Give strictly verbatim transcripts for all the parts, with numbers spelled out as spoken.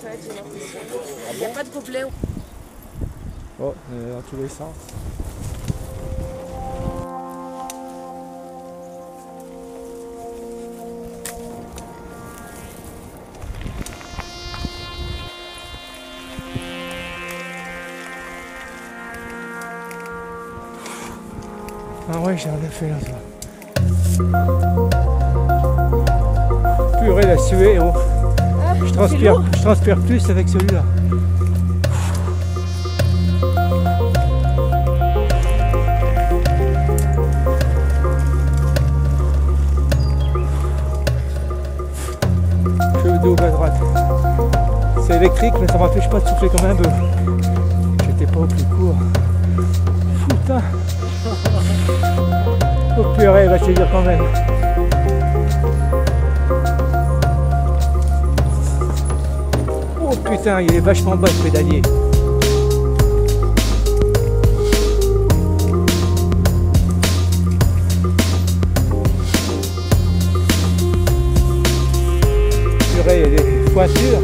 fait, j'ai l'impression. Il n'y a pas de gobelets. Oh, euh, dans tous les sens. Ah ouais, j'en ai fait là, ça. Purée, la suée, oh. Ah, Je transpire, je transpire plus avec celui-là. Je fais le double à droite. C'est électrique, mais ça m'empêche pas de souffler comme un bœuf. J'étais pas au plus court. Putain. Oh purée, va se dire quand même. Oh putain, il est vachement bas ce pédalier. Purée, il y a des pointures.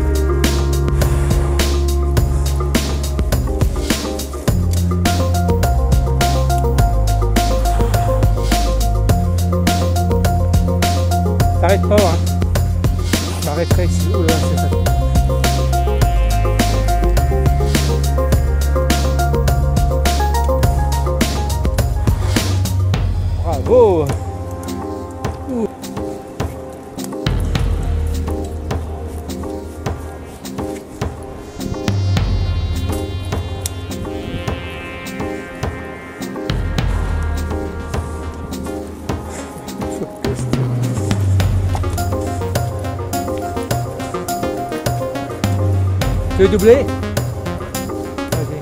T'arrêtes pas, hein. Je m'arrêterai ici. Oh là, c'est ça. Bravo. Ouh. Tu veux doubler? Vas-y.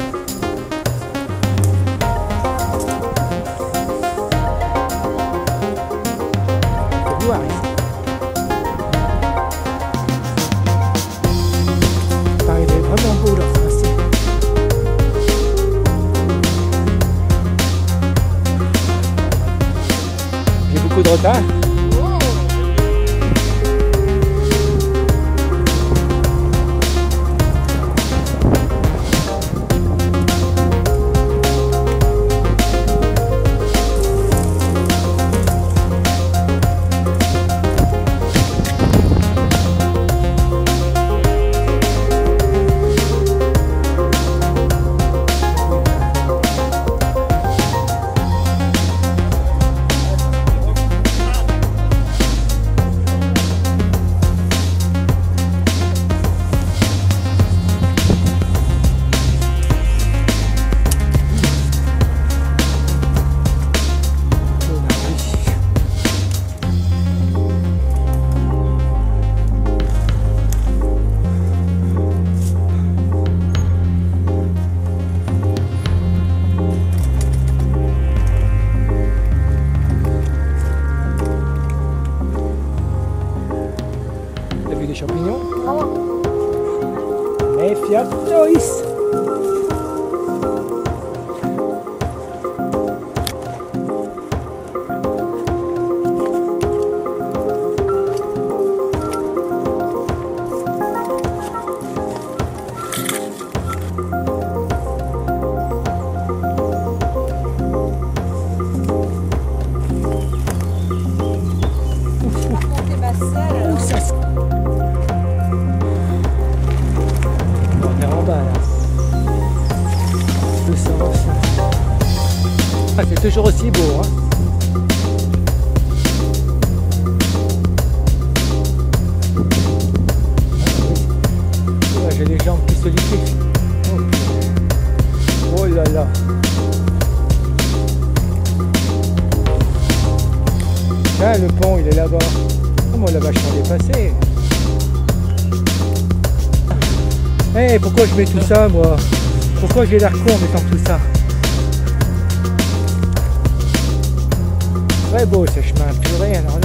C'est voir ici. Putain, il est vraiment beau là, ce tracé. J'ai beaucoup de retard. Des champignons. Mais Fiat Nois. Ah, c'est toujours aussi beau, hein. Ah, j'ai les jambes qui se liquident. Oh, oh là là. Ah, le pont, il est là-bas. Oh, moi, on l'a vachement dépassé. Eh, hey, pourquoi je mets tout ça, moi? Pourquoi j'ai l'air con en mettant tout ça? Très beau ce chemin, purée, alors là.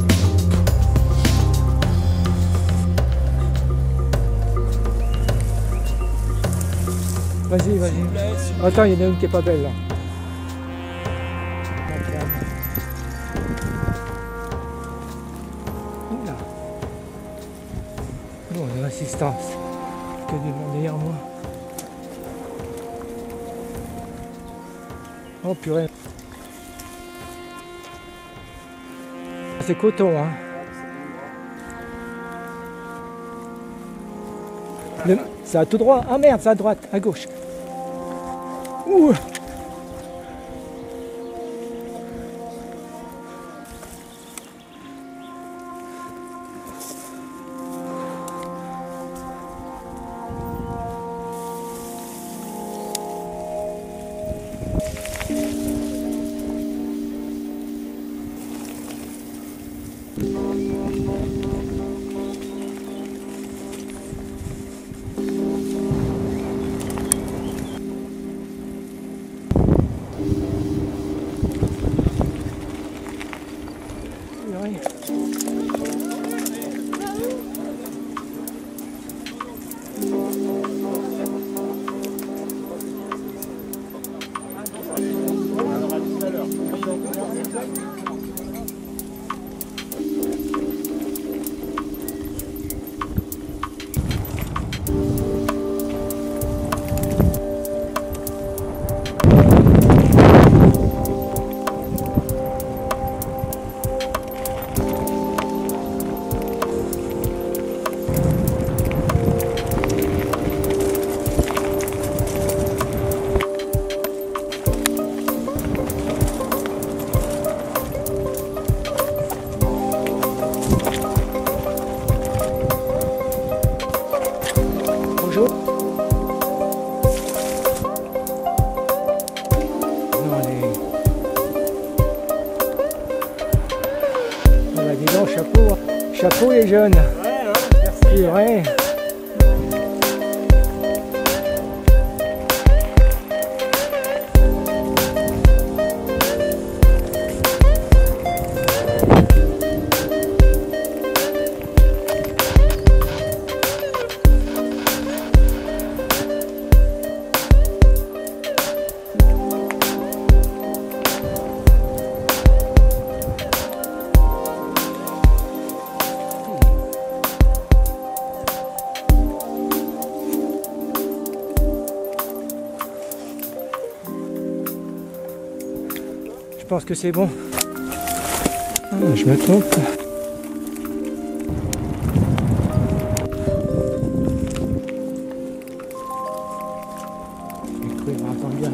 Vas-y, vas-y. Attends, il y en a une qui est pas belle là. Nous, on est assisté. distance. Que du monde derrière moi. Oh purée. C'est coton, hein. Le... C'est à tout droit. Ah merde, c'est à droite, à gauche. Ouh. Chapeau, chapeau les jeunes. Ouais, ouais, merci. Ouais. Je pense que c'est bon. Ah, je me trompe. J'ai cru m'entendre bien.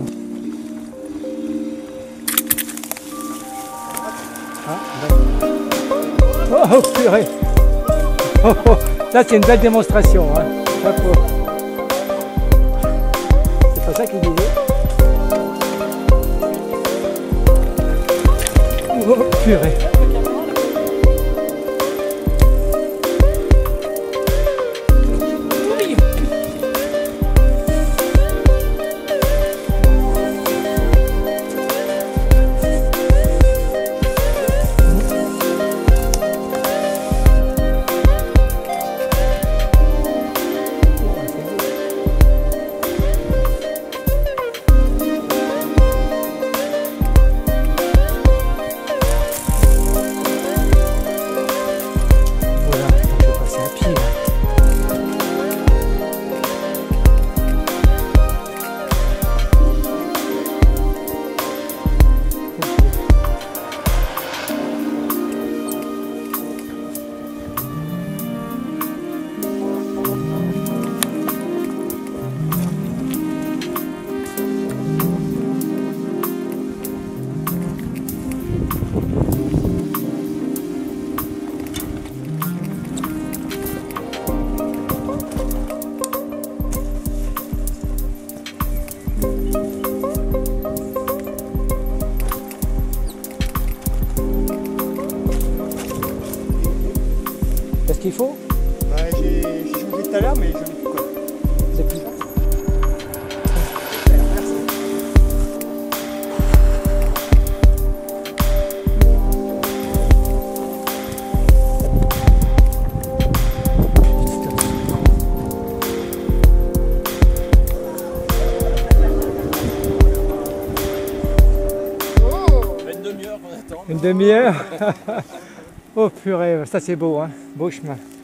Ah, oh, oh purée. Oh, oh. Ça c'est une belle démonstration. Hein. Chapeau. C'est pas ça qu'il disait. Oh purée. Oui. Qu'est-ce qu'il faut? Bah, j'ai changé tout à l'heure, mais je n'ai plus quoi. Vous êtes plus là? Une demi-heure qu'on attend. Une demi-heure. Oh purée, ça c'est beau, hein, beau chemin.